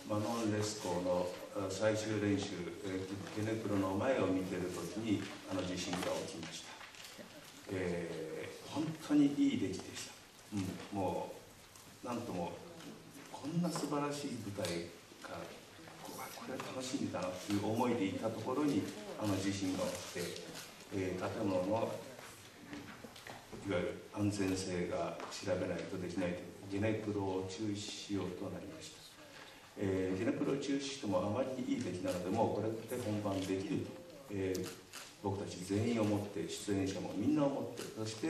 マノン・レスコの最終練習、ゲネプロの前を見ているときに地震が起きました。本当にいい出来でした。もうなんともこんな素晴らしい舞台がこれは楽しみだなという思いでいたところに地震が起きて、建物のいわゆる安全性が調べないとできないというゲネプロを中止しようとなりました。ゲネプロを中止してもあまりにいい出来なので、もうこれで本番できると、僕たち全員をもって、出演者もみんなをもって、そして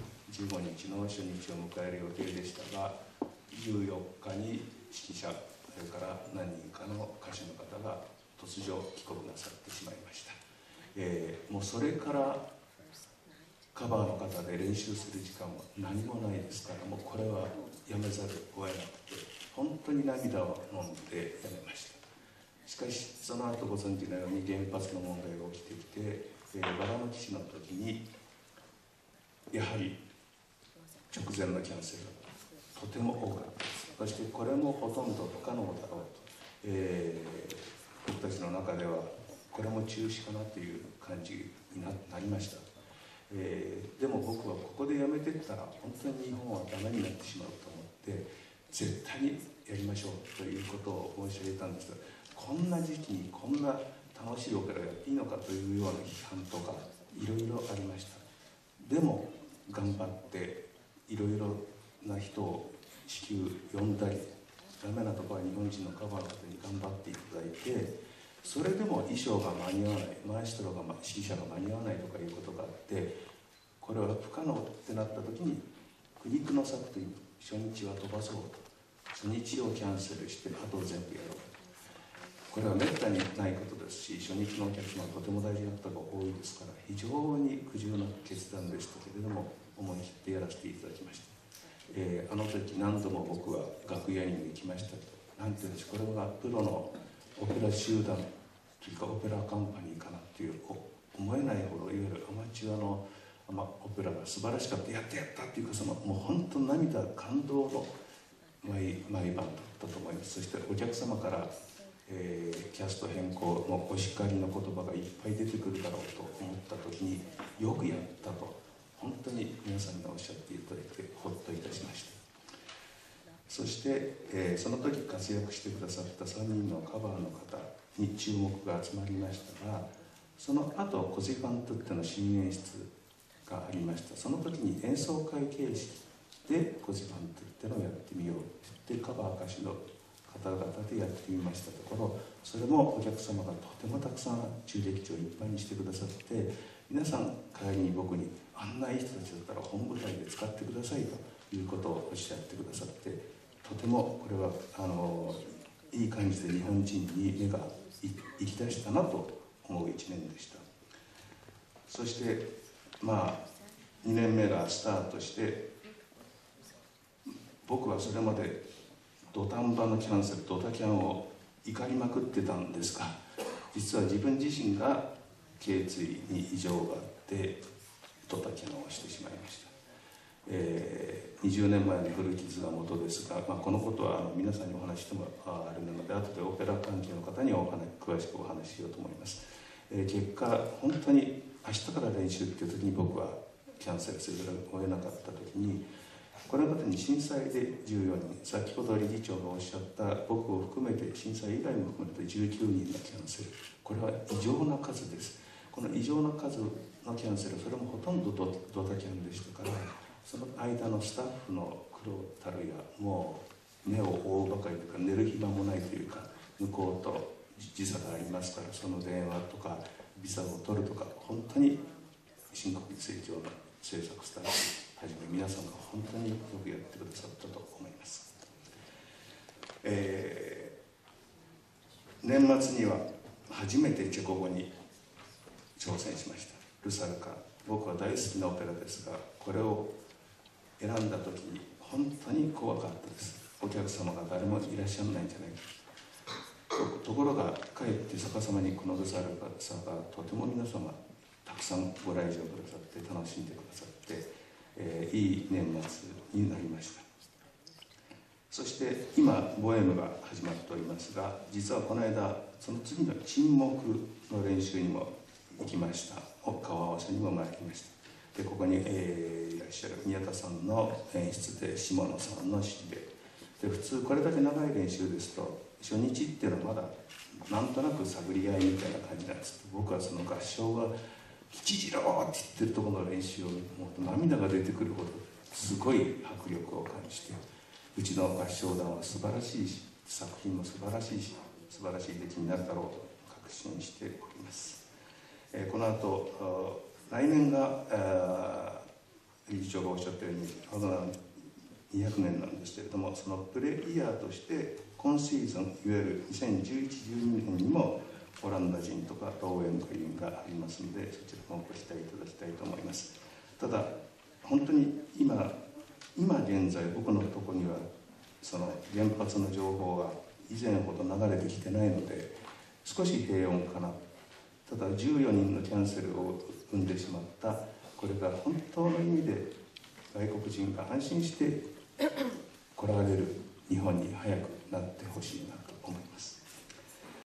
15日の初日を迎える予定でしたが、14日に指揮者、それから何人かの歌手の方が突如帰国なさってしまいました。もうそれからカバーの方で練習する時間は何もないですから、もうこれはやめざるを得なくて、本当に涙を飲んでやめました。しかしその後ご存知のように原発の問題が起きてきて、バラの騎士の時にやはり直前のキャンセルがとても多かったです。そしてこれもほとんど不可能だろうと、僕たちの中ではこれも中止かなという感じに なりました。でも僕はここでやめていったら本当に日本はダメになってしまうと思って絶対にやりましょうということを申し上げたんですが、こんな時期にこんな楽しいオペラやっていいのかというような批判とかいろいろありました。でも頑張っていろいろな人を至急呼んだり、ダメなところは日本人のカバーの方に頑張っていただいて、それでも衣装が間に合わない、マエストロが指揮者が間に合わないとかいうことがあって、これは不可能ってなった時に苦肉の策という、初日は飛ばそうと、初日をキャンセルしてあと全部やろう。これはめったにないことですし、初日のお客様はとても大事なことが多いですから、非常に苦渋な決断でしたけれども、思い切ってやらせていただきました。あの時何度も僕は楽屋にも行きました。なんていうんですか、これはプロのオペラ集団というかオペラカンパニーかなっていう思えないほど、いわゆるアマチュアのオペラが素晴らしかった、やったやったっていうか、もう本当涙感動の毎晩だったと思います。そしてお客様からキャスト変更のお叱りの言葉がいっぱい出てくるだろうと思った時に、よくやったと本当に皆さんがおっしゃっていただいてほっといたしました。そして、その時活躍してくださった3人のカバーの方に注目が集まりましたが、その後コジファントゥッテの新演出がありました。その時に演奏会形式でコジファントゥッテのやってみようって言ってカバー歌手の方々でやってみましたところ、それもお客様がとてもたくさん中劇場いっぱいにしてくださって、皆さん帰りに僕にあんないい人たちだったら本舞台で使ってくださいということをおっしゃってくださって、とてもこれはいい感じで日本人に目が行き出したなと思う1年でした。そして2年目がスタートして、僕はそれまで土壇場のキャンセル、ドタキャンを怒りまくってたんですが、実は自分自身が頸椎に異常があってドタキャンをしてしまいました。20年前の古傷が元ですが、このことは皆さんにお話してもあれなので、後でオペラ関係の方に詳しくお話ししようと思います。結果本当に明日から練習っていう時に僕はキャンセルせざるを得なかった時に、これまでに震災で14人、先ほど理事長がおっしゃった僕を含めて震災以外も含めて19人のキャンセル、これは異常な数です。この異常な数のキャンセル、それもほとんどドタキャンでしたから、その間のスタッフの苦労たるや、もう目を覆うばかりというか寝る暇もないというか、向こうと時差がありますから、その電話とかビザを取るとか、本当に深刻に成長の制作スタッフはじめ皆さんが本当によくやってくださったと思います。年末には初めてチェコ語に挑戦しました。ルサルカ、僕は大好きなオペラですが、これを選んだ時に本当に怖かったです。お客様が誰もいらっしゃらないんじゃないかところが、かえって逆さまにこのルサルカさがとても皆様たくさんご来場くださって楽しんでくださって、いい年末になりました。 そして今ボエムが始まっておりますが、実はこの間その次の沈黙の練習にも行きました。顔合わせにも参りました。でここに、いらっしゃる宮田さんの演出で下野さんの指示で、普通これだけ長い練習ですと初日っていうのはまだなんとなく探り合いみたいな感じなんですけど、僕はその合唱が吉次郎って言ってるところの練習をもう涙が出てくるほどすごい迫力を感じて、うちの合唱団は素晴らしいし、作品も素晴らしいし、素晴らしい出来になるだろうと確信しております。この後来年が理事長がおっしゃったように200年なんですけれども、そのプレイヤーとして今シーズンいわゆる2011-12年にもオランダ人とかローエンクリンがありますので、そちらもご期待いただきたいと思います。ただ本当に今現在僕のところにはその原発の情報が以前ほど流れてきてないので少し平穏かな。ただ14人のキャンセルを生んでしまった、これが本当の意味で外国人が安心して来られる日本に早くなってほしいなと思います。